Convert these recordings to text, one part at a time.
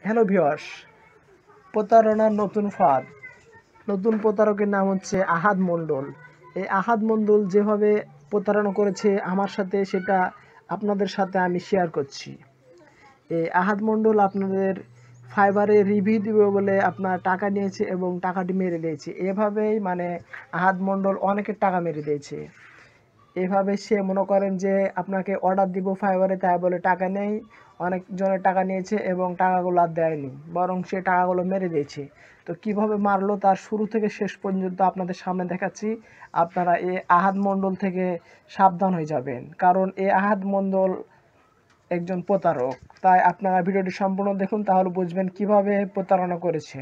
Hello viewers, প্রতারণার নতুন ফাঁদ। নতুন প্রতারকের নাম হচ্ছে আহাদ মণ্ডল। এই আহাদ মণ্ডল যেভাবে প্রতারণা করেছে আমার সাথে, সেটা আপনাদের সাথে আমি শেয়ার করছি। এই আহাদ মণ্ডল আপনাদের ফাইবারে রিভিউ দিবে বলে আপনার টাকা নিয়েছে এবং টাকাটি মেরে দিয়েছে। এভাবেই আহাদ মণ্ডল অনেকের টাকা মেরে দিয়েছে। এভাবে সে মনে করেন যে আপনাকে অর্ডার দিব ফাইবারে, তাই বলে টাকা নেই, অনেকজনের টাকা নিয়েছে এবং টাকাগুলো আর দেয়নি, বরং সে টাকাগুলো মেরে দিয়েছে। তো কিভাবে মারলো তার শুরু থেকে শেষ পর্যন্ত আপনাদের সামনে দেখাচ্ছি। আপনারা এই আহাদ মণ্ডল থেকে সাবধান হয়ে যাবেন, কারণ এই আহাদ মণ্ডল একজন প্রতারক। তাই আপনারা ভিডিওটি সম্পূর্ণ দেখুন, তাহলে বুঝবেন কিভাবে প্রতারণা করেছে।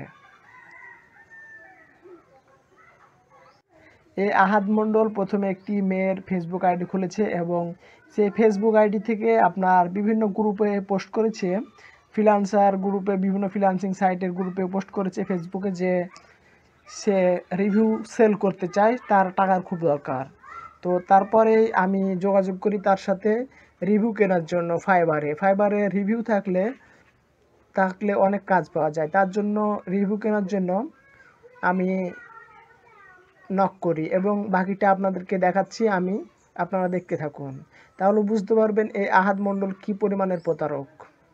এই আহাদ মণ্ডল প্রথমে একটি মেয়ের ফেসবুক আইডি খুলেছে এবং সেই ফেসবুক আইডি থেকে আপনার বিভিন্ন গ্রুপে পোস্ট করেছে, ফ্রিল্যান্সার গ্রুপে, বিভিন্ন ফ্রিল্যান্সিং সাইটের গ্রুপে পোস্ট করেছে ফেসবুকে যে সে রিভিউ সেল করতে চায়, তার টাকার খুব দরকার। তো তারপরেই আমি যোগাযোগ করি তার সাথে রিভিউ কেনার জন্য। ফাইবারে রিভিউ থাকলে অনেক কাজ পাওয়া যায়। তার জন্য রিভিউ কেনার জন্য আমি নক করি এবং বাকিটা আপনাদেরকে দেখাচ্ছি আমি, আপনারা দেখতে থাকুন, তাহলে বুঝতে পারবেন এই আহাদ মণ্ডল কী পরিমাণের প্রতারক।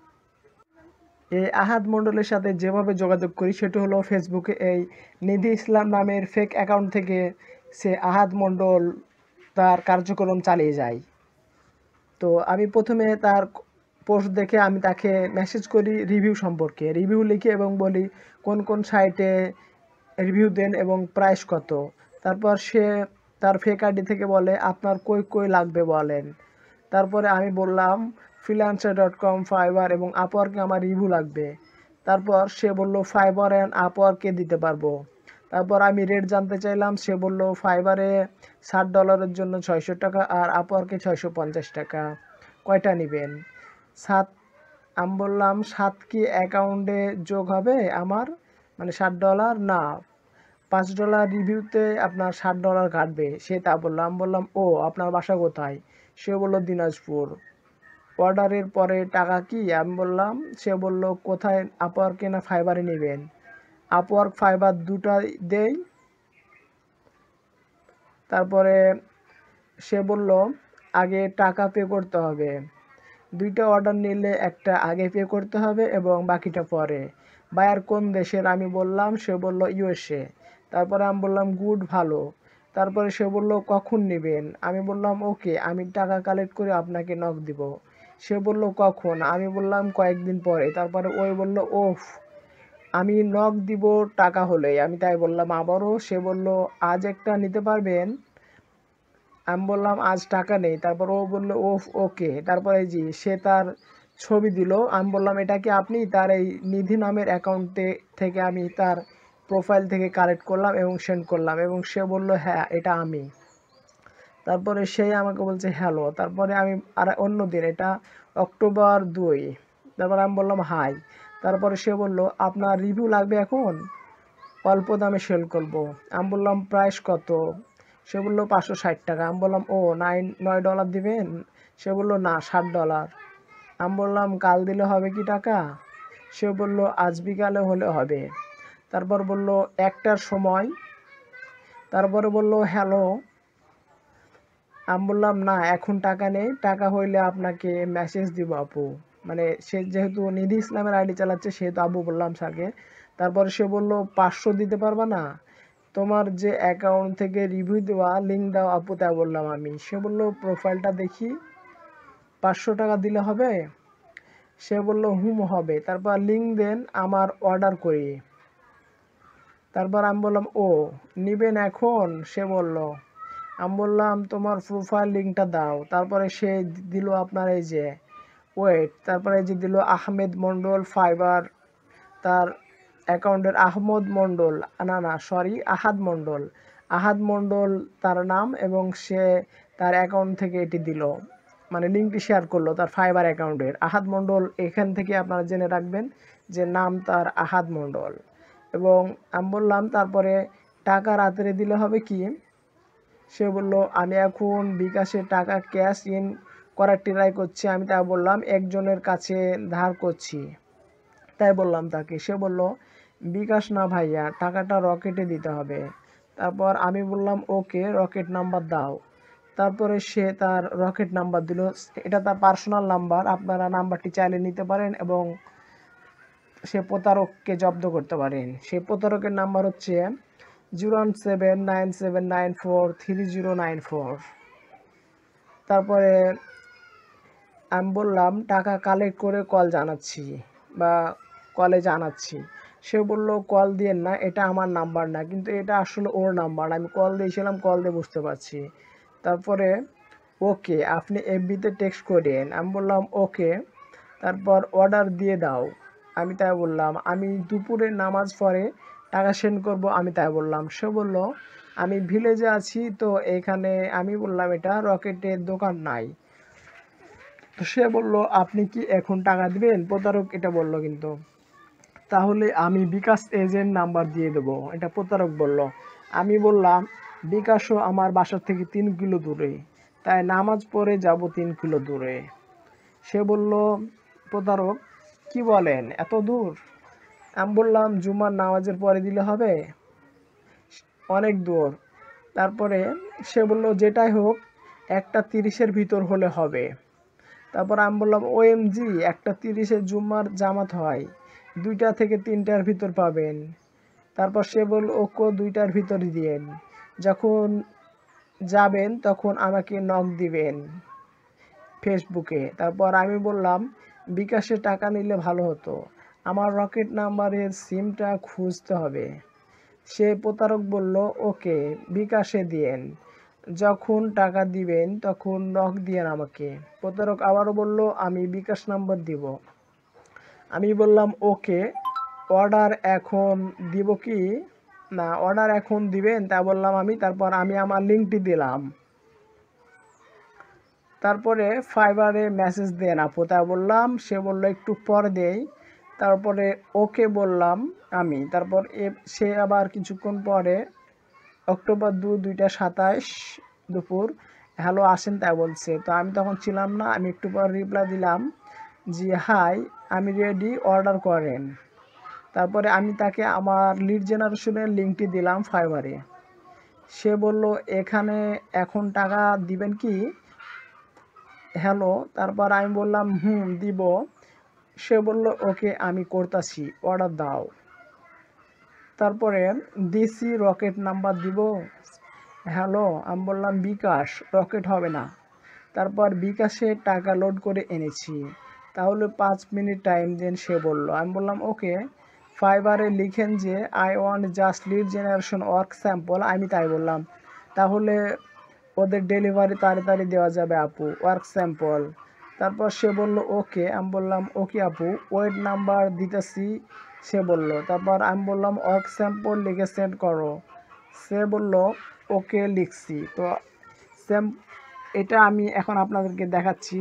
এই আহাদ মণ্ডলের সাথে যেভাবে যোগাযোগ করি সেটা হলো ফেসবুকে এই নিধি ইসলাম নামের ফেক অ্যাকাউন্ট থেকে সে আহাদ মণ্ডল তার কার্যক্রম চালিয়ে যায়। তো আমি প্রথমে তার পোস্ট দেখে আমি তাকে মেসেজ করি রিভিউ সম্পর্কে, রিভিউ লিখি এবং বলি কোন কোন সাইটে রিভিউ দেন এবং প্রাইস কত। তারপর সে তার ফেক আইডি থেকে বলে আপনার কই লাগবে বলেন। তারপরে আমি বললাম freelancer.com, ফাইবার এবং আপওয়ার্কে আমার রিভিউ লাগবে। তারপর সে বলল ফাইবার অ্যান্ড আপওয়ার্কে দিতে পারবো। তারপর আমি রেট জানতে চাইলাম, সে বলল ফাইবারে $60 জন্য 600 টাকা আর আপওয়ার্কে 650 টাকা, কয়টা নেবেন? 7। আমি বললাম 7 কি অ্যাকাউন্টে যোগ হবে আমার, $60 না, $5 রিভিউতে আপনার $60 কাটবে। সে তা বললো। আমি বললাম ও আপনার বাসা কোথায়? সে বলল দিনাজপুর। অর্ডারের পরে টাকা কি? আমি বললাম, সে বলল কোথায়, আপওয়ার্কে না ফাইবারে নেবেন? আপওয়ার্ক ফাইবার দুটাই দেই। তারপরে সে বলল আগে টাকা পে করতে হবে, দুইটা অর্ডার নিলে একটা আগে পে করতে হবে এবং বাকিটা পরে। বায়ার কোন দেশের? আমি বললাম, সে বলল ইউএসএ। তারপরে আমি বললাম গুড, ভালো। তারপরে সে বলল কখন নেবেন? আমি বললাম ওকে, আমি টাকা কালেক্ট করে আপনাকে নক দিব। সে বলল কখন? আমি বললাম কয়েকদিন পরে। তারপরে ওই বলল ওফ, আমি নক দিব টাকা হলেই। আমি তাই বললাম আবারও। সে বলল আজ একটা নিতে পারবেন? আমি বললাম আজ টাকা নেই। তারপর ও বলল ওফ ওকে। তারপরে জি সে তার ছবি দিল। আমি বললাম এটা কি আপনি? তার এই নিধি নামের অ্যাকাউন্টে থেকে আমি তার প্রোফাইল থেকে কালেক্ট করলাম এবং সেন্ড করলাম এবং সে বলল হ্যাঁ এটা আমি। তারপরে সেই আমাকে বলছে হ্যালো। তারপরে আমি আর অন্য দিন, এটা অক্টোবর 2। তারপর আমি বললাম হাই। তারপরে সে বলল আপনার রিভিউ লাগবে এখন, অল্প দামে সেল করবো। আমি বললাম প্রাইস কত? সে বললো 560 টাকা। আমি বললাম ও $9 দিবেন? সে বললো না, $60। আমি বললাম কাল দিলে হবে কি টাকা? সে বলল আজ বিকালে হলে হবে। তারপর বলল 1টার সময়। তারপরে বলল হ্যালো। আমি বললাম না এখন টাকা নেই, টাকা হইলে আপনাকে মেসেজ দিব আপু। সে যেহেতু নিধি ইসলামের আইডি চালাচ্ছে সেহেতু আবু বললাম স্যারকে। তারপরে সে বলল 500 দিতে পারবা না? তোমার যে অ্যাকাউন্ট থেকে রিভিউ দেওয়া লিঙ্ক দাও আপু, তাই বললাম আমি। সে বলল প্রোফাইলটা দেখি, 500 টাকা দিলে হবে? সে বলল হুম হবে। তারপর লিঙ্ক দেন, আমার অর্ডার করি। তারপর আমি বললাম ও নিবেন এখন? সে বলল। আমি বললাম তোমার প্রোফাইল লিঙ্কটা দাও। তারপরে সে দিল আপনার এই যে ওয়েট, তারপরে এই যে দিল আহমেদ মণ্ডল ফাইবার, তার অ্যাকাউন্টের আহমদ মণ্ডল, না সরি আহাদ মণ্ডল। আহাদ মণ্ডল তার নাম এবং সে তার অ্যাকাউন্ট থেকে এটি দিল, লিঙ্কটি শেয়ার করলো তার ফাইবার অ্যাকাউন্টের। আহাদ মণ্ডল, এখান থেকে আপনারা জেনে রাখবেন যে নাম তার আহাদ মণ্ডল। এবং আমি বললাম তারপরে টাকা রাত্রে দিলে হবে কি? সে বলল আমি এখন বিকাশে টাকা ক্যাশ ইন করার ট্রাই করছি। আমি তা বললাম একজনের কাছে ধার করছি, তাই বললাম তাকে। সে বলল বিকাশ না ভাইয়া, টাকাটা রকেটে দিতে হবে। তারপর আমি বললাম ওকে, রকেট নাম্বার দাও। তারপরে সে তার রকেট নাম্বার দিল। এটা তার পার্সোনাল নাম্বার, আপনারা নাম্বারটি চাইলে নিতে পারেন এবং সে প্রতারককে জব্দ করতে পারেন। সে প্রতারকের নাম্বার হচ্ছে 01797943094। তারপরে আমি বললাম টাকা কালেক্ট করে কল জানাচ্ছি বা কলে জানাচ্ছি। সে বলল কল দিয়েন না, এটা আমার নাম্বার না, কিন্তু এটা আসলে ওর নাম্বার। আমি কল দিয়েছিলাম, কল দিয়ে বুঝতে পারছি। তারপরে ওকে, আপনি এফবিতে টেক্সট করেন। আমি বললাম ওকে। তারপর অর্ডার দিয়ে দাও, আমি তাই বললাম। আমি দুপুরে নামাজ পড়ে টাকা সেন্ড করব, আমি তাই বললাম। সে বলল আমি ভিলেজে আছি, তো এখানে আমি বললাম এটা রকেটের দোকান নাই। তো সে বলল আপনি কি এখন টাকা দিবেন? প্রতারক এটা বলল কিন্তু। তাহলে আমি বিকাশ এজেন্ট নাম্বার দিয়ে দেবো, এটা প্রতারক বলল। আমি বললাম বিকাশও আমার বাসার থেকে 3 কিলো দূরে, তাই নামাজ পড়ে যাব 3 কিলো দূরে। সে বলল প্রতারক কি বলেন, এত দূর? আমি বললাম জুমার নামাজের পরে দিলে হবে, অনেক দূর। তারপরে সে বলল যেটাই হোক 1টা 30-এর ভিতর হলে হবে। তারপর আমি বললাম ওএমজি, 1টা 30-এ জুম্মার জামাত হয়, 2টা থেকে 3টার ভিতর পাবেন। তারপর সে বলল ওকে 2টার ভিতর দিয়েন, যখন যাবেন তখন আমাকে নক দিবেন ফেসবুকে। তারপর আমি বললাম বিকাশে টাকা নিলে ভালো হতো, আমার রকেট নাম্বারের সিমটা খুঁজতে হবে। সে প্রতারক বলল ওকে, বিকাশে দিয়েন, যখন টাকা দিবেন তখন নক দিয়েন আমাকে। প্রতারক আবারও বলল আমি বিকাশ নাম্বার দিব। আমি বললাম ওকে, অর্ডার এখন দিব কি না, অর্ডার এখন দিবেন তা বললাম আমি। তারপর আমি আমার লিঙ্কটি দিলাম। তারপরে ফাইবারে মেসেজ দেন আপু, তা বললাম। সে বলল একটু পরে দেই। তারপরে ওকে বললাম আমি। তারপর সে আবার কিছুক্ষণ পরে অক্টোবর 2, 2টা 27 দুপুর হ্যালো আসেন তাই বলছে। তো আমি তখন ছিলাম না, আমি একটু পর রিপ্লাই দিলাম জি হাই, আমি রেডি, অর্ডার করেন। তারপরে আমি তাকে আমার লিড জেনারেশনের লিঙ্কটি দিলাম ফাইবারে। সে বলল এখানে এখন টাকা দিবেন কি, হ্যালো। তারপর আমি বললাম দিব। সে বলল ওকে, আমি করতাছি, অর্ডার দাও। তারপরে দিছি, রকেট নাম্বার দিব, হ্যালো। আমি বললাম বিকাশ, রকেট হবে না। তারপর বিকাশে টাকা লোড করে এনেছি, তাহলে 5 মিনিট টাইম দেন সে বলল। আমি বললাম ওকে। ফাইবারে লিখেন যে I want just lead generation work sample, আমি তাই বললাম। তাহলে ওদের ডেলিভারি তাড়াতাড়ি দেওয়া যাবে আপু, ওয়ার্ক স্যাম্পল। তারপর সে বলল ওকে। আমি বললাম ওকে আপু, ওয়েট নাম্বার দিতেছি, সে বলল। তারপর আমি বললাম ওয়ার্ক স্যাম্পল লিখে সেন্ড করো। সে বলল ওকে, লিখছি। তো এটা আমি এখন আপনাদেরকে দেখাচ্ছি,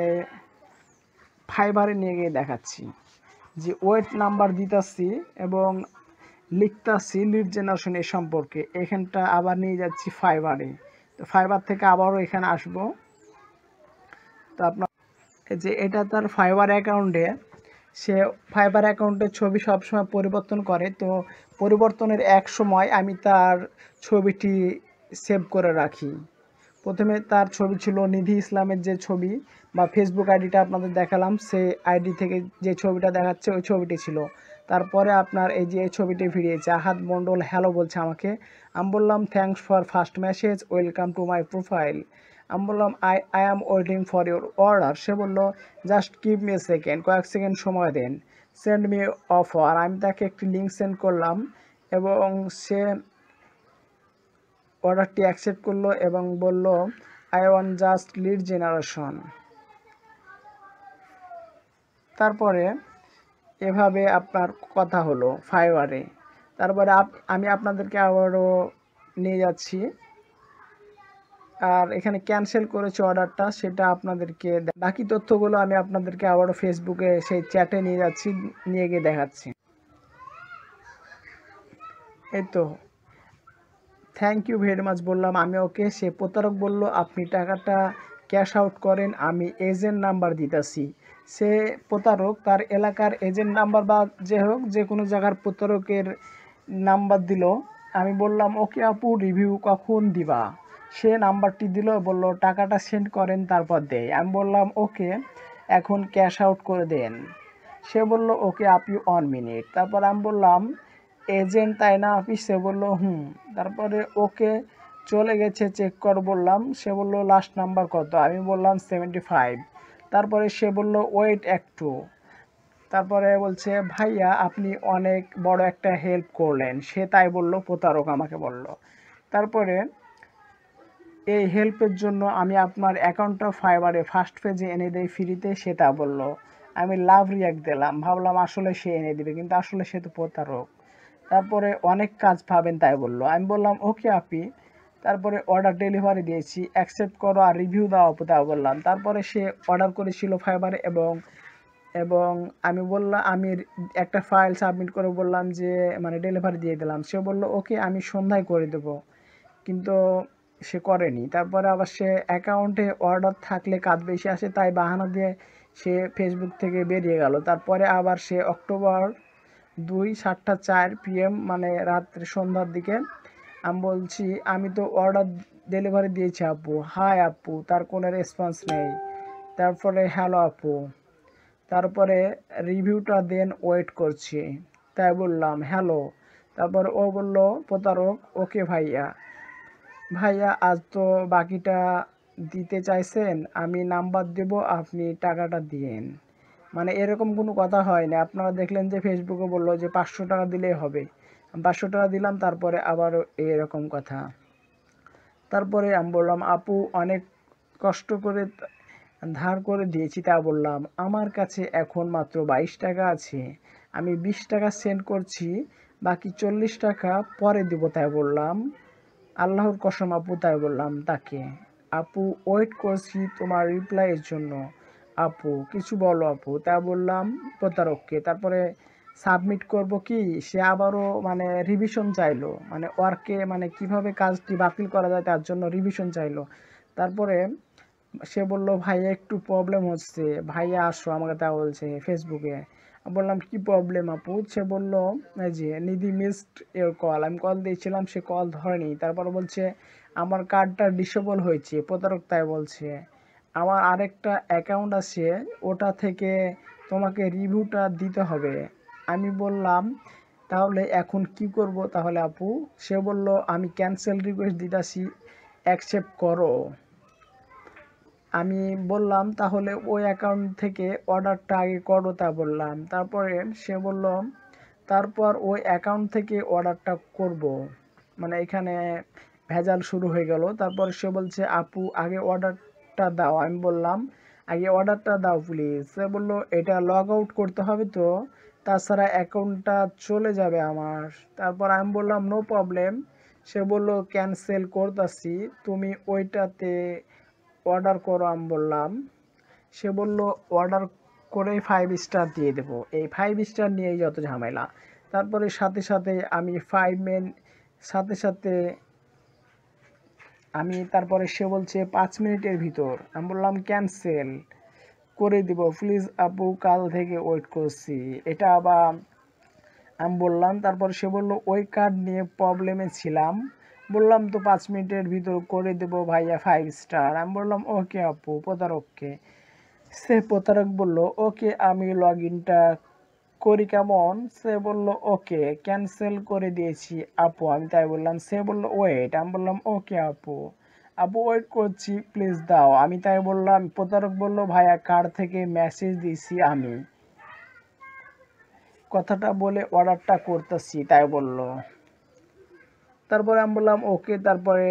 ফাইবারে নিয়ে গিয়ে দেখাচ্ছি যে ওয়েট নাম্বার দিতেছি এবং লিখতেছি লিড জেনারেশন এ সম্পর্কে। এখানটা আবার নিয়ে যাচ্ছি ফাইবারে। তো ফাইবার থেকে আবারও এখানে আসব। তো আপনার যে এটা তার ফাইবার অ্যাকাউন্টে, সে ফাইবার অ্যাকাউন্টের ছবি সবসময় পরিবর্তন করে। তো পরিবর্তনের এক সময় আমি তার ছবিটি সেভ করে রাখি। প্রথমে তার ছবি ছিল নিধি ইসলামের যে ছবি বা ফেসবুক আইডিটা আপনাদের দেখালাম, সেই আইডি থেকে যে ছবিটা দেখাচ্ছে ওই ছবিটি ছিল। তারপরে আপনার এই যে এই ছবিটি ভিড়িয়েছে, আহাদমন্ডল হ্যালো বলছে আমাকে। আমি বললাম thanks for first message, welcome to my profile. আমি বললাম I am waiting for your order. সে বলল just give me a second, কয়েক সেকেন্ড সময় দেন, সেন্ড মি অফার। আমি তাকে একটি লিঙ্ক সেন্ড করলাম এবং সে অর্ডারটি অ্যাকসেপ্ট করলো এবং বলল I want just lead generation. তারপরে এভাবে আপনার কথা হলো ফাইবারে। তারপরে আমি আপনাদেরকে আবারও নিয়ে যাচ্ছি, আর এখানে ক্যান্সেল করেছে অর্ডারটা, সেটা আপনাদেরকে বাকি তথ্যগুলো আমি আপনাদেরকে আবারও ফেসবুকে সেই চ্যাটে নিয়ে যাচ্ছি, নিয়ে গিয়ে দেখাচ্ছি। এই তো থ্যাংক ইউ ভেরি মাচ বললাম আমি ওকে। সে প্রতারক বলল আপনি টাকাটা ক্যাশ আউট করেন, আমি এজেন্ট নাম্বার দিতেছি। সে প্রতারক তার এলাকার এজেন্ট নাম্বার বা যে হোক যে কোনো জায়গার প্রতারকের নাম্বার দিল। আমি বললাম ওকে আপু রিভিউ কখন দিবা? সে নাম্বারটি দিল, বলল টাকাটা সেন্ড করেন তারপর দেই। আমি বললাম ওকে এখন ক্যাশ আউট করে দেন। সে বলল ওকে আপনি 1 মিনিট। তারপর আমি বললাম এজেন্ট তাই না আপনি? সে বলল হুম। তারপরে ওকে চলে গেছে চেক কর বললাম। সে বলল লাস্ট নাম্বার কত? আমি বললাম 75। তারপরে সে বলল ওয়েট একটু। তারপরে বলছে ভাইয়া আপনি অনেক বড় একটা হেল্প করলেন। সে তাই বলল, প্রতারক আমাকে বলল। তারপরে এই হেল্পের জন্য আমি আপনার অ্যাকাউন্টটা ফাইবারে ফার্স্ট পেজে এনে দেই ফ্রিতে, সেটা বলল। আমি লাভ রিয়াক্ট দিলাম, ভাবলাম আসলে সে এনে দিবে, কিন্তু আসলে সে তো প্রতারক। তারপরে অনেক কাজ পাবেন তাই বলল। আমি বললাম ওকে আপি। তারপরে অর্ডার ডেলিভারি দিয়েছি, অ্যাকসেপ্ট করো আর রিভিউ দাও তাও বললাম। তারপরে সে অর্ডার করেছিল ফাইবারে এবং এবং আমি বললাম আমি একটা ফাইল সাবমিট করে বললাম যে মানে ডেলিভারি দিয়ে দিলাম। সে বলল ওকে আমি সন্ধ্যায় করে দেবো, কিন্তু সে করেনি। তারপরে আবার সে অ্যাকাউন্টে অর্ডার থাকলে কাজ বেশি আসে তাই বাহানা দিয়ে সে ফেসবুক থেকে বেরিয়ে গেল। তারপরে আবার সে অক্টোবর 2 7টা 4 PM মানে রাত্রে সন্ধ্যার দিকে আমি বলছি আমি তো অর্ডার ডেলিভারি দিয়েছি আপু। হাই আপু, তার কোনো রেসপন্স নেই। তারপরে হ্যালো আপু, তারপরে রিভিউটা দেন ওয়েট করছি। তাই বললাম হ্যালো। তারপর ও বলল প্রতারক ওকে ভাইয়া। ভাইয়া আজ তো বাকিটা দিতে চাইছেন, আমি নাম্বার দেব আপনি টাকাটা দিয়েন। মানে এরকম কোনো কথা হয় না। আপনারা দেখলেন যে ফেসবুকে বললো যে 500 টাকা দিলেই হবে। 500 টাকা দিলাম, তারপরে আবার এরকম কথা। তারপরে আমি বললাম আপু অনেক কষ্ট করে ধার করে দিয়েছি তা বললাম। আমার কাছে এখন মাত্র 22 টাকা আছে, আমি 20 টাকা সেন্ড করছি, বাকি 40 টাকা পরে দেবো তাই বললাম। আল্লাহর কসম আপু তাই বললাম তাকে। আপু ওয়েট করছি তোমার রিপ্লাইয়ের জন্য, আপু কিছু বলো আপু তা বললাম প্রতারককে। তারপরে সাবমিট করব কি, সে আবারও মানে রিভিশন চাইলো, মানে ওয়ার্কে মানে কিভাবে কাজটি বাতিল করা যায় তার জন্য রিভিশন চাইলো। তারপরে সে বলল ভাইয়া একটু প্রবলেম হচ্ছে, ভাইয়া আসো আমাকে তা বলছে ফেসবুকে। আমি বললাম কি প্রবলেম আপু? সে বলল এই যে নিধি মিসড ইওর কল। আমি কল দিয়েছিলাম, সে কল ধরেনি। তারপর বলছে আমার কার্ডটা ডিসেবল হয়েছে, প্রতারক তাই বলছে। আমার আরেকটা অ্যাকাউন্ট আছে, ওটা থেকে তোমাকে রিভিউটা দিতে হবে। আমি বললাম তাহলে এখন কি করব তাহলে আপু? সে বলল আমি ক্যান্সেল রিকোয়েস্ট দিতেছি, অ্যাকসেপ্ট করো। আমি বললাম তাহলে ওই অ্যাকাউন্ট থেকে অর্ডারটা আগে করো তা বললাম। তারপরে সে বলল তারপর ওই অ্যাকাউন্ট থেকে অর্ডারটা করব। মানে এখানে ভেজাল শুরু হয়ে গেল। তারপর সে বলছে আপু আগে অর্ডারটা দাও। আমি বললাম আগে অর্ডারটা দাও প্লিজ। সে বলল এটা লগ আউট করতে হবে তো, তাছাড়া অ্যাকাউন্টটা চলে যাবে আমার। তারপর আমি বললাম নো প্রবলেম। সে বলল ক্যান্সেল করতেছি, তুমি ওইটাতে অর্ডার করো। আমি বললাম। সে বলল অর্ডার করেই 5 স্টার দিয়ে দেবো। এই 5 স্টার নিয়েই যত ঝামেলা। তারপরে সাথে সাথে আমি সাথে সাথে তারপরে সে বলছে 5 মিনিটের ভিতর। আমি বললাম ক্যান্সেল করে দিব প্লিজ আপু, কাল থেকে ওয়েট করছি। এটা আবার আমি বললাম। তারপর সে বলল ওই কার্ড নিয়ে প্রবলেমে ছিলাম, বললাম তো 5 মিনিটের ভিতর করে দেবো ভাইয়া 5 স্টার। আমি বললাম ওকে আপু প্রতারককে। সে প্রতারক বলল ওকে আমি লগ ইনটা করি কেমন? সে বলল ওকে ক্যান্সেল করে দিয়েছি আপু। আমি তাই বললাম। সে বলল ওয়েট। আমি বললাম ওকে আপু, আপু ওয়েট করছি প্লিজ দাও। আমি তাই বললাম। প্রতারক বলল ভাইয়া কার্ড থেকে মেসেজ দিয়েছি আমি, কথাটা বলে অর্ডারটা করতেছি তাই বলল। তারপরে আমি বললাম ওকে। তারপরে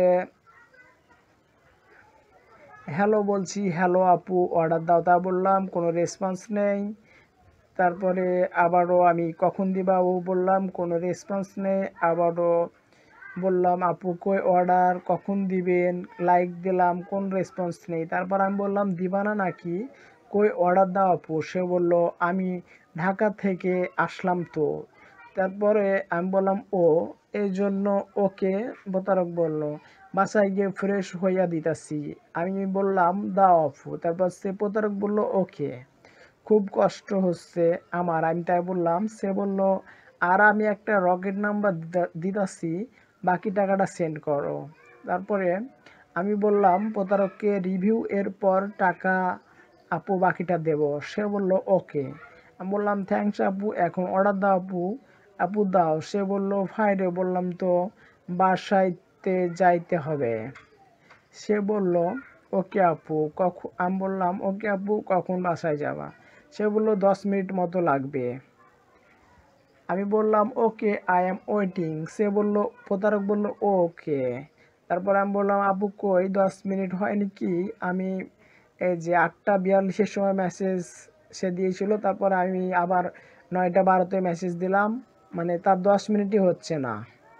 হ্যালো বলছি, হ্যালো আপু অর্ডার দাও তা বললাম, কোনো রেসপন্স নেই। তারপরে আবারও আমি কখন দিবা ও বললাম, কোনো রেসপন্স নেই। আবারও বললাম আপু কই অর্ডার, কখন দিবেন, লাইক দিলাম, কোন রেসপন্স নেই। তারপর আমি বললাম দিবা না নাকি, কই অর্ডার দাও আপু। সে বলল আমি ঢাকা থেকে আসলাম তো। তারপরে আমি বললাম ও এই জন্য ওকে। প্রতারক বলল বাসায় গিয়ে ফ্রেশ হইয়া দিতাছি। আমি বললাম দাও আপু। তারপর সে প্রতারক বলল ওকে খুব কষ্ট হচ্ছে আমার। আমি তাই বললাম। সে বলল, আর আমি একটা রকেট নাম্বার দিতাছি, বাকি টাকাটা সেন্ড করো। তারপরে আমি বললাম প্রতারককে রিভিউ এর পর টাকা আপু বাকিটা দেব। সে বলল ওকে। আমি বললাম থ্যাংকস আপু, এখন অর্ডার দাও আপু। আপু দাও। সে বলল ভাইরে, বললাম তো বাসাইতে যাইতে হবে। সে বলল ওকে আপু কখন। আমি বললাম ওকে আপু, কখন বাসায় যাবা? সে বলল 10 মিনিট মতো লাগবে। আমি বললাম ওকে, আই এম ওয়েটিং। সে বলল, প্রতারক বলল ওকে। তারপর আমি বললাম আপু কই, 10 মিনিট হয়নি কি? আমি এই যে 8টা 42-এর সময় মেসেজ সে দিয়েছিল, তারপর আমি আবার 9টা 12-তে মেসেজ দিলাম, মানে তার 10 মিনিটই হচ্ছে না।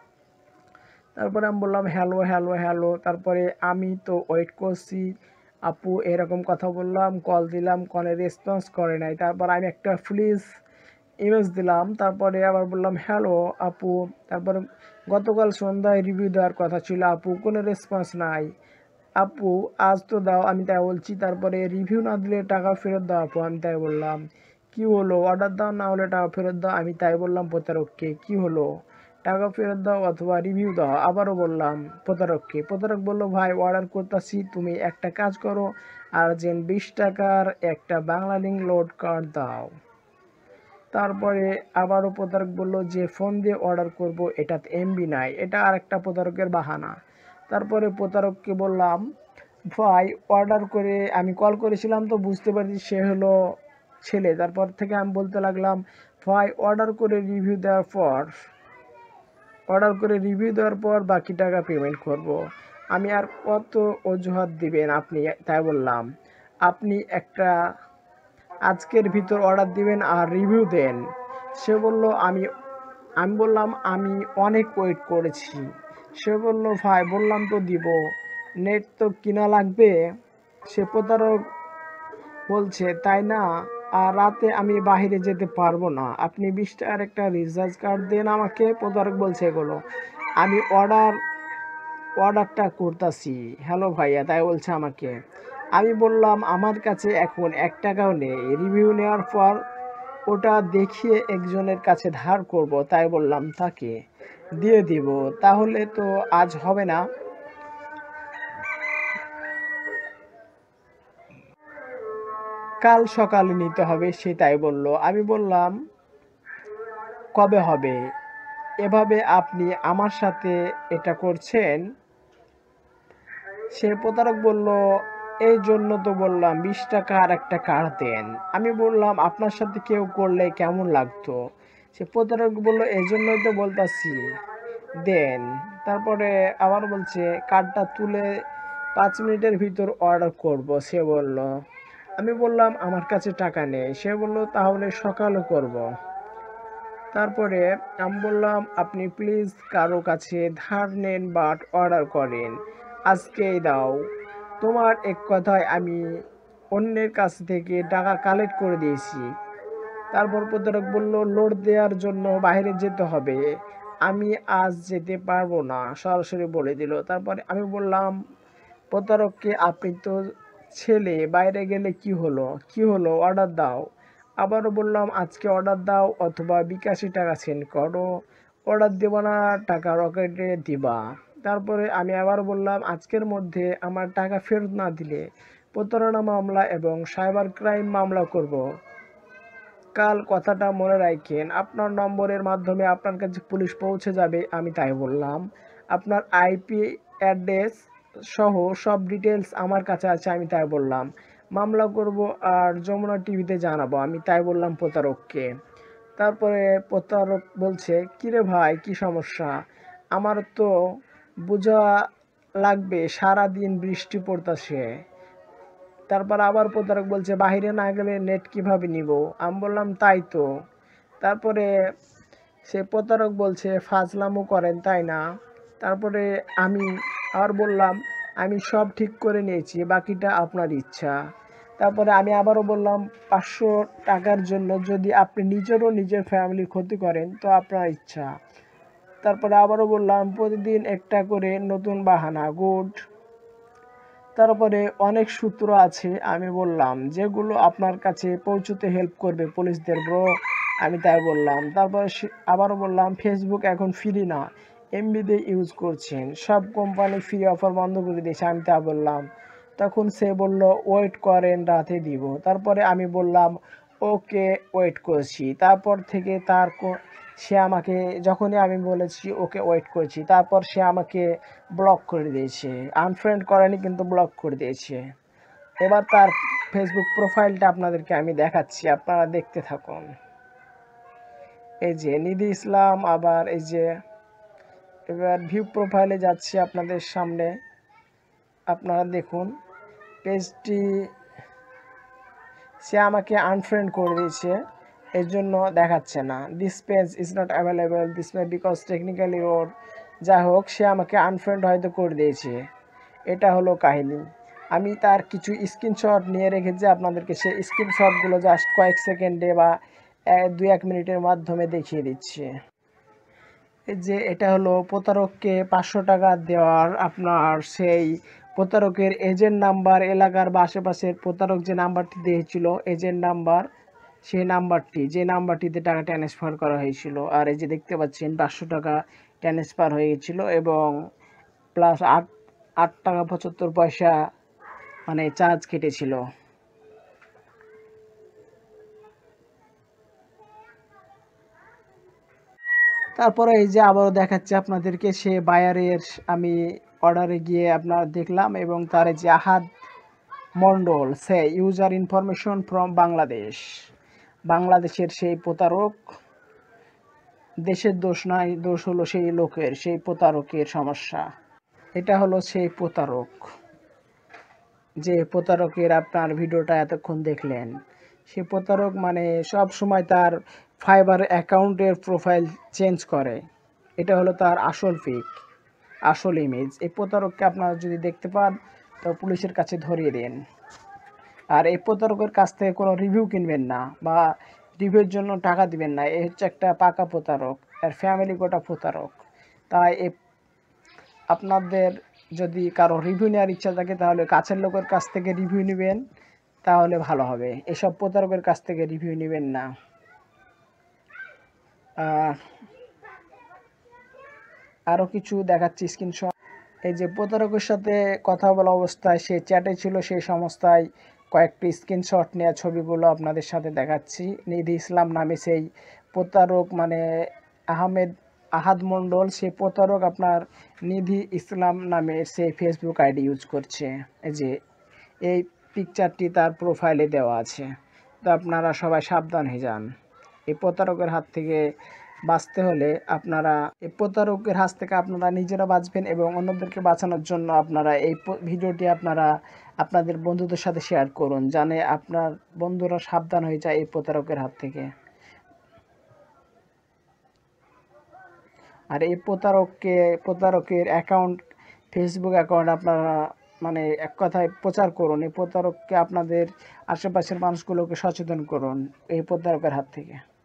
তারপরে আমি বললাম হ্যালো হ্যালো হ্যালো। তারপরে আমি তো ওয়েট করছি আপু, এরকম কথা বললাম, কল দিলাম, কলে রেসপন্স করে নাই। তারপর আমি একটা প্লিজ ইমেজ দিলাম। তারপরে আবার বললাম হ্যালো আপু। তারপরে গতকাল সন্ধ্যায় রিভিউ দেওয়ার কথা ছিল আপু, কোনো রেসপন্স নাই আপু, আজ তো দাও। আমি তাই বলছি। তারপরে রিভিউ না দিলে টাকা ফেরত দাও আপু। আমি তাই বললাম কি হলো, অর্ডার দাও, না হলে টাকা ফেরত দাও। আমি তাই বললাম প্রতারককে কি হলো, টাকা ফেরত দাও অথবা রিভিউ দাও। আবারও বললাম প্রতারককে। প্রতারক বলল ভাই অর্ডার করতেছি, তুমি একটা কাজ করো, আর্জেন্ট 20 টাকার একটা বাংলা লিঙ্ক লোড কার্ড দাও। তারপরে আবারও প্রতারক বলল যে ফোন দিয়ে অর্ডার করব, এটাতে এমবি নাই। এটা আর একটা প্রতারকের বাহানা। তারপরে প্রতারককে বললাম ভাই অর্ডার করে, আমি কল করেছিলাম তো বুঝতে পারছি সে হলো ছেলে। তারপর থেকে আমি বলতে লাগলাম ভাই অর্ডার করে রিভিউ দেওয়ার পর বাকি টাকা পেমেন্ট করব। আমি আর কত অজুহাত দিবেন আপনি? তাই বললাম আপনি একটা আজকের ভিতর অর্ডার দিবেন আর রিভিউ দেন। সে বলল আমি বললাম আমি অনেক ওয়েট করেছি। সে বলল ভাই বললাম তো দিব, নেট তো কিনা লাগবে। সে প্রতারক বলছে তাই না, আর রাতে আমি বাইরে যেতে পারবো না, আপনি 20 টাকার একটা রিচার্জ কার্ড দেন আমাকে। প্রতারক বলছে এগুলো। আমি অর্ডারটা করতেছি হ্যালো ভাইয়া, তাই বলছে আমাকে। আমি বললাম আমার কাছে এখন 1 টাকাও নেই, রিভিউ নেওয়ার পর ওটা দেখিয়ে একজনের কাছে ধার করব, তাই বললাম তাকে দিয়ে দিব। তাহলে তো আজ হবে না, কাল সকালে নিতে হবে, সে তাই বলল। আমি বললাম কবে হবে? এভাবে আপনি আমার সাথে এটা করছেন? সে প্রতারক বলল এই জন্য তো বললাম 20 টাকা আর একটা কার্ড দেন। আমি বললাম আপনার সাথে কেউ করলে কেমন লাগতো? সে প্রতারক বলল এই জন্যই তো বলতাছি দেন। তারপরে আবার বলছে কার্ডটা তুলে 5 মিনিটের ভিতর অর্ডার করব। সে বলল। আমি বললাম আমার কাছে টাকা নেই। সে বলল তাহলে সকালে করব। তারপরে আমি বললাম আপনি প্লিজ কারো কাছে ধার নেন বাট অর্ডার করেন, আজকেই দাও। তোমার এক কথায় আমি অন্যের কাছ থেকে টাকা কালেক্ট করে দিয়েছি। তারপর প্রতারক বলল লোড দেওয়ার জন্য বাইরে যেতে হবে, আমি আজ যেতে পারবো না, সরাসরি বলে দিল। তারপরে আমি বললাম প্রতারককে আপনি তো ছেলে, বাইরে গেলে কি হলো অর্ডার দাও। আবারও বললাম আজকে অর্ডার দাও অথবা বিকাশে টাকা সেন্ড করো, অর্ডার দেবো না, টাকা রকেটে দিবা। তারপরে আমি আবার বললাম আজকের মধ্যে আমার টাকা ফেরত না দিলে প্রতারণা মামলা এবং সাইবার ক্রাইম মামলা করব। কাল কথাটা মনে রাখেন, আপনার নম্বরের মাধ্যমে আপনার কাছে পুলিশ পৌঁছে যাবে। আমি তাই বললাম আপনার আইপি অ্যাড্রেস সহ সব ডিটেলস আমার কাছে আছে। আমি তাই বললাম মামলা করব আর যমুনা টিভিতে জানাবো। আমি তাই বললাম প্রতারককে। তারপরে প্রতারক বলছে কিরে ভাই কি সমস্যা, আমার তো বোঝা লাগবে, সারা দিন বৃষ্টি পড়তাছে। তারপর আবার প্রতারক বলছে বাইরে না গেলে নেট কিভাবে নিব। আমি বললাম তাই তো। তারপরে সে প্রতারক বলছে ফাজলামো করেন তাই না। তারপরে আমি আর বললাম আমি সব ঠিক করে নিয়েছি, বাকিটা আপনার ইচ্ছা। তারপরে আমি আবারও বললাম 500 টাকার জন্য যদি আপনি নিজের ফ্যামিলির ক্ষতি করেন তো আপনার ইচ্ছা। তারপরে আবারও বললাম প্রতিদিন একটা করে নতুন বাহানা, গুড। তারপরে অনেক সূত্র আছে, আমি বললাম যেগুলো আপনার কাছে পৌঁছতে হেল্প করবে পুলিশদের ব্রো, আমি তাই বললাম। তারপরে আবারও বললাম ফেসবুক এখন ফ্রি না, এমবি দিয়ে ইউজ করছেন, সব কোম্পানি ফ্রি অফার বন্ধ করে দিয়েছে, আমি তা বললাম। তখন সে বলল ওয়েট করেন, রাতে দিব। তারপরে আমি বললাম ওকে, ওয়েট করছি। তারপর থেকে সে আমাকে, যখনই আমি বলেছি ওকে ওয়েট করছি, তারপর সে আমাকে ব্লক করে দিয়েছে। আনফ্রেন্ড করেনি, কিন্তু ব্লক করে দিয়েছে। এবার তার ফেসবুক প্রোফাইলটা আপনাদেরকে আমি দেখাচ্ছি, আপনারা দেখতে থাকুন। এই যে নিধি ইসলাম, আবার এই যে এবার ভিউ প্রোফাইলে যাচ্ছি আপনাদের সামনে, আপনারা দেখুন পেজটি সে আমাকে আনফ্রেন্ড করে দিয়েছে, এর জন্য দেখাচ্ছে না। This page is not available, this may because technically or, যাই হোক সে আমাকে আনফ্রেন্ড হয়তো করে দিয়েছে। এটা হলো কাহিনী। আমি তার কিছু স্ক্রিনশট নিয়ে রেখেছি, আপনাদেরকে সেই স্ক্রিনশটগুলো জাস্ট কয়েক সেকেন্ডে বা 2-1 মিনিটের মাধ্যমে দেখিয়ে দিচ্ছি। এই যে এটা হলো প্রতারককে 500 টাকা দেওয়ার আপনার সেই প্রতারকের এজেন্ট নাম্বার, এলাকার বা আশেপাশের প্রতারক যে নাম্বারটি দিয়েছিল এজেন্ট নাম্বার, সেই নাম্বারটি, যে নাম্বারটিতে টাকা ট্রান্সফার করা হয়েছিল। আর এই যে দেখতে পাচ্ছেন 500 টাকা ট্রান্সফার হয়ে গেছিলো এবং প্লাস 8 টাকা 75 পয়সা মানে চার্জ কেটেছিল। তারপরে এই যে আবারও দেখাচ্ছে আপনাদেরকে সে বায়ারের, আমি অর্ডারে গিয়ে আপনার দেখলাম এবং তার যে আহাদমণ্ডল, সে ইউজার ইনফরমেশন ফ্রম বাংলাদেশ, বাংলাদেশের সেই প্রতারক। দেশের দোষ নয়, দোষ হলো সেই লোকের, সেই প্রতারকের সমস্যা। এটা হলো সেই প্রতারক, যে প্রতারকের আপনার ভিডিওটা এতক্ষণ দেখলেন। সে প্রতারক মানে সব সময় তার ফাইবার অ্যাকাউন্টের প্রোফাইল চেঞ্জ করে, এটা হলো তার আসল পিক, আসল ইমেজ। এই প্রতারককে আপনারা যদি দেখতে পান তো পুলিশের কাছে ধরিয়ে দিন। আর এই প্রতারকের কাছ থেকে কোনো রিভিউ কিনবেন না বা রিভিউর জন্য টাকা দিবেন না, এ হচ্ছে একটা পাকা প্রতারক, আর ফ্যামিলি গোটা প্রতারক। তাই আপনাদের যদি কারো রিভিউ নেওয়ার ইচ্ছা থাকে তাহলে কাছের লোকের কাছ থেকে রিভিউ নেবেন, তাহলে ভালো হবে। এসব প্রতারকের কাছ থেকে রিভিউ নেবেন না। আরও কিছু দেখাচ্ছি স্ক্রিনশট। এই যে প্রতারকের সাথে কথা বলা অবস্থায় সে চ্যাটে ছিল, সেই সংস্থায় কয়েকটি স্ক্রিনশট নেওয়া ছবিগুলো আপনাদের সাথে দেখাচ্ছি। নিধি ইসলাম নামে সেই প্রতারক, মানে আহাদমণ্ডল, সেই প্রতারক আপনার নিধি ইসলাম নামে সেই ফেসবুক আইডি ইউজ করছে। এই যে এই পিকচারটি তার প্রোফাইলে দেওয়া আছে। তো আপনারা সবাই সাবধান হয়ে যান। এই প্রতারকের হাত থেকে বাঁচতে হলে আপনারা, এই প্রতারকের হাত থেকে আপনারা নিজেরা বাঁচবেন এবং অন্যদেরকে বাঁচানোর জন্য আপনারা এই ভিডিওটি আপনারা আপনাদের বন্ধুদের সাথে শেয়ার করুন, জানে আপনার বন্ধুরা সাবধান হয়ে যায় এই প্রতারকের হাত থেকে। আর এই প্রতারকের অ্যাকাউন্ট, ফেসবুক অ্যাকাউন্ট আপনারা মানে এক কথায় প্রচার করুন। এই প্রতারককে আপনাদের আশেপাশের মানুষগুলোকে সচেতন করুন এই প্রতারকের হাত থেকে।